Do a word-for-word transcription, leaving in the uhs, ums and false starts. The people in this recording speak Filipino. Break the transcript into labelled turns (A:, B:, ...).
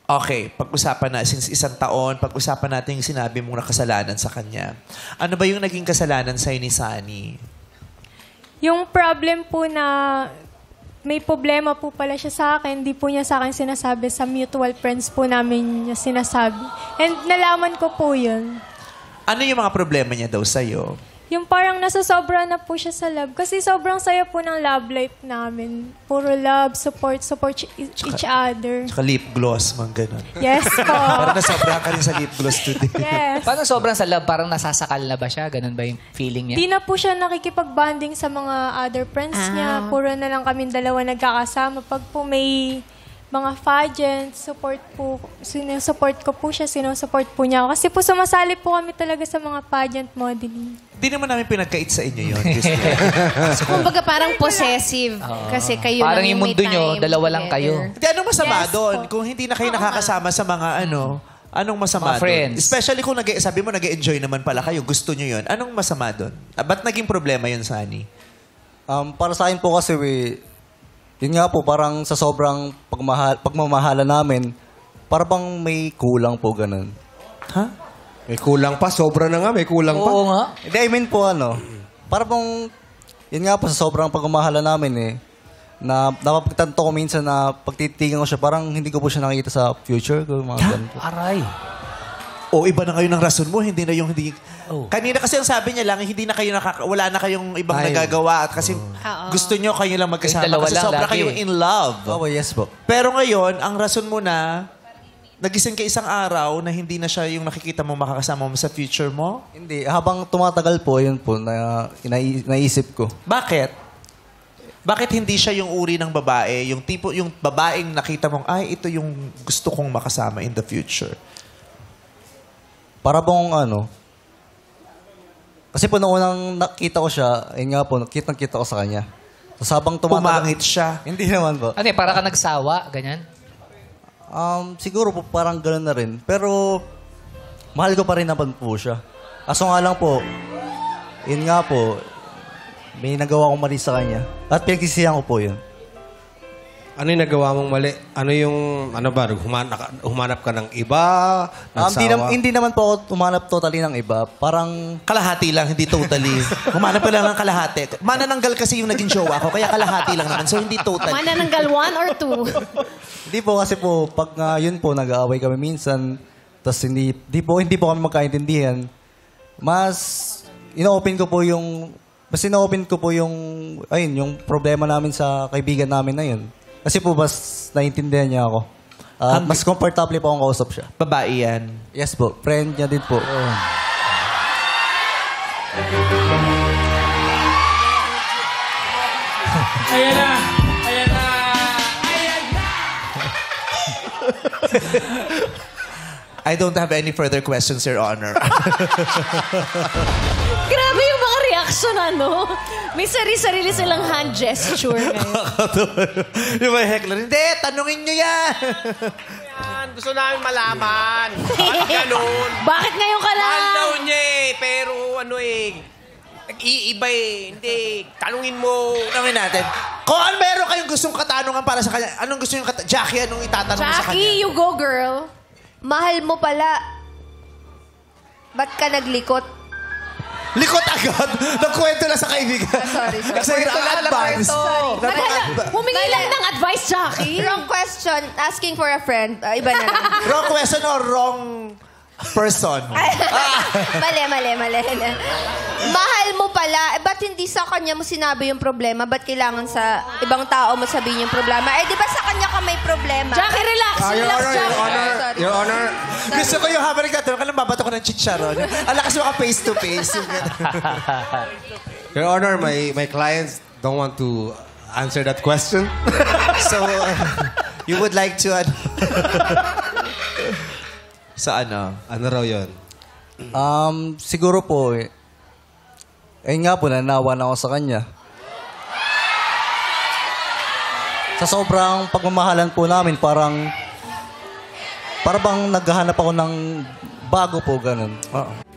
A: Okay, pag-usapan na, since isang taon, pag-usapan natin yung sinabi mong nakasalanan sa kanya. Ano ba yung naging kasalanan sa'yo ni Sunny?
B: Yung problem po na may problema po pala siya sa akin, hindi po niya sa akin sinasabi, sa mutual friends po namin niya sinasabi. And nalaman ko po yun.
A: Ano yung mga problema niya daw sa'yo?
B: Yung parang nasasobra na po siya sa love. Kasi sobrang saya po ng love life namin. Puro love, support, support each, each other.
A: Tsaka lip gloss, mga ganun.
B: Yes po.
A: Parang nasobra ka rin sa lip gloss today.
B: Yes.
C: Paano sobrang sa love? Parang nasasakal na ba siya? Ganun ba yung feeling niya?
B: Di na po siya nakikipag-bonding sa mga other friends niya. Puro na lang kami dalawa nagkakasama. Pag po may mga pageants, support po, sinusupport ko po siya, sinusupport po niya ako. Kasi po sumasali po kami talaga sa mga pageant modeling.
A: Hindi naman namin pinagkait sa inyo yun.
D: So, kumbaga parang possessive. Kasi kayo
C: Parang
D: lang
C: yung
D: may
C: mundo nyo,
D: time
C: dalawa lang kayo.
D: together.
A: Hindi, anong masama
B: Yes
A: doon?
B: po.
A: Kung hindi na kayo nakakasama sa mga ano, anong masama
C: Mga
A: doon?
C: friends.
A: Especially kung nag sabi mo, nag-enjoy naman pala kayo, gusto nyo yun. Anong masama doon? Ah, ba't naging problema yun, Sunny?
E: Um, para sa akin po kasi, we, yun nga po, parang sa sobrang pagmahal, pagmamahala namin, para bang may kulang po ganun.
A: Ha?
F: May kulang pa. Sobra na nga. May kulang pa.
C: Oo nga.
E: Hindi, I mean po ano, para bang, yun nga po, sa sobrang pagmamahala namin eh, na napapagtanto ko minsan na pagtitigan ko siya, parang hindi ko po siya nakikita sa future ko, mga ganun po.
C: Aray.
A: O iba na kayo ng rason mo, hindi na yung hindi...
C: Oh.
A: Kanina kasi ang sabi niya lang, hindi na kayo nakaka... Wala na kayong ibang
F: Ay.
A: nagagawa at kasi gusto nyo kayo lang magkasama
C: Kayong dalawa
A: kasi
C: lang
A: sobra
C: lagi.
A: kayong in love.
E: Oh, yes po.
A: Pero ngayon, ang rason mo na, nagising ka isang araw na hindi na siya yung nakikita mo makakasama mo sa future mo?
E: Hindi, habang tumatagal po, yun po, na, inai, naisip ko.
A: Bakit? Bakit hindi siya yung uri ng babae, yung tipo, yung babaeng nakita mong, ay, ito yung gusto kong makasama in the future?
E: Para bang ano, kasi po nung unang nakita ko siya, ayun nga po, kitang-kita ko sa kanya. So, habang tumatagal...
A: Pumangit siya.
E: Hindi naman po.
C: Ano eh, para ka nagsawa? Ganyan?
E: Um, siguro po parang gano'n na rin. Pero, mahal ko pa rin naman po siya. Aso nga lang po, yun nga po, may nagawa akong mali sa kanya. At pinagsisihan ko po yun.
F: Ano yung nagawa mong mali? Ano yung, ano ba, humanap, humanap ka ng iba?
E: Um,
F: Nagsawa?
E: di nam- hindi naman po ako umanap totally ng iba. Parang,
A: Kalahati lang, hindi totally. Humanap pa lang ng kalahati. Manananggal kasi yung naging jowa ko, kaya kalahati lang naman. So, hindi totally.
D: Manananggal one or two?
E: hindi po kasi po, pag nga yun po, nag-aaway kami minsan, tapos hindi, di po, hindi po kami magkaintindihan, mas, ino-open ko po yung, mas ino-open ko po yung, ayun, yung problema namin sa kaibigan namin na yun. Kasi po, mas naiintindihan niya ako. At mas komportable po akong kausap siya.
A: Babae yan.
E: Yes po, friend niya din po.
G: Ayan na! Ayan na! Ayan na!
A: I don't have any further questions, Your Honor.
D: Grabe yung mga reaction, ano? May sarili-sarili silang hand gesture ngayon.
A: Yung may heckler, hindi, tanungin nyo yan.
H: Yan, gusto namin malaman. Bakit ganun?
D: Bakit ngayon ka lang?
H: Mahal daw niya eh, pero ano eh, nag-iiba eh. Hindi, tanungin mo.
A: Tanungin natin. Kung ano meron kayong gustong katanungan para sa kanya, anong gusto yung kat- Jackie, anong itatanong mo sa kanya?
D: Jackie, you go, girl.
I: Mahal mo pala. Ba't ka naglikot?
A: Likot agad. Nagkwento na sa kaibigan.
I: Sorry, sorry.
A: Kasi advance.
D: Humingi lang ng advice, Jackie.
I: Wrong question. Asking for a friend. Uh, iba na lang.
A: Wrong question or wrong person?
I: mali, mali, mali. Mahal mo pala. Eh, ba't hindi sa kanya mo sinabi yung problema? Ba't kailangan sa ibang tao mo sabihin yung problema? Eh, di ba sa kanya ka may problema?
D: Jackie, relax.
F: Ah, Your
D: relax,
F: Honor, Your
D: Jackie.
F: Honor,
I: Sorry.
F: Your Honor.
A: Gusto ko yung habang nagtatanong ka lang, babato ko ng chicharon. Ala kasi maka face to face.
F: Your Honor, my, my clients don't want to answer that question.
A: So, uh, you would like to... ano? Sa ano?
F: Ano raw yun?
E: Um, siguro po, eh, ayun nga po, nanawa na ako sa kanya. Sa sobrang pagmamahalan po namin, parang, parang bang naghahanap ako ng bago po, ganun.
A: Oo.